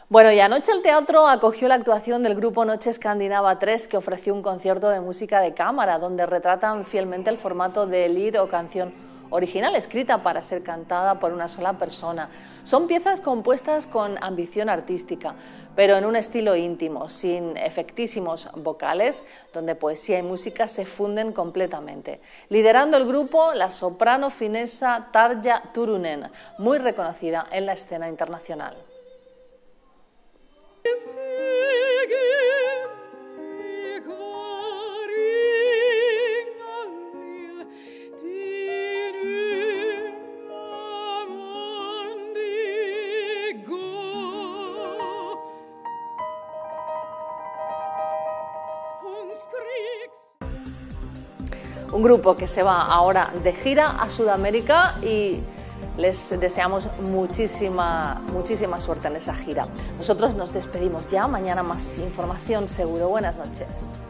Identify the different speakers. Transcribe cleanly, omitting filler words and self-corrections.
Speaker 1: Bueno, y anoche el teatro acogió la actuación del grupo Noche Escandinava 3, que ofreció un concierto de música de cámara, donde retratan fielmente el formato de lead o canción original, escrita para ser cantada por una sola persona. Son piezas compuestas con ambición artística, pero en un estilo íntimo, sin efectísimos vocales, donde poesía y música se funden completamente. Liderando el grupo, la soprano finesa Tarja Turunen, muy reconocida en la escena internacional. Un grupo que se va ahora de gira a Sudamérica y les deseamos muchísima suerte en esa gira. Nosotros nos despedimos ya, mañana más información seguro. Buenas noches.